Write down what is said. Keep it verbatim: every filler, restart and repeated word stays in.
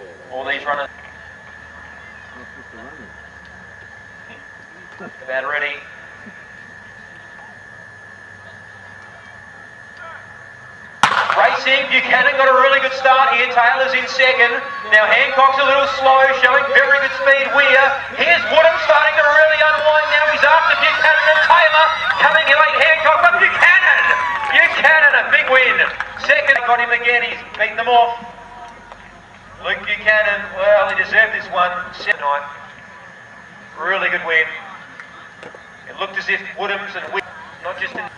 All these runners. About ready. Racing, Buchanan got a really good start here. Taylor's in second. Now Hancock's a little slow, showing very good speed. Weir. Here's Woodhams starting to really unwind now. He's after Buchanan and Taylor. Coming in late, Hancock, but Buchanan! Buchanan, a big win. Second, got him again. He's beaten them off. Luke Buchanan, well, he deserved this one. Tonight. Really good win. It looked as if Woodhams and Weir, not just in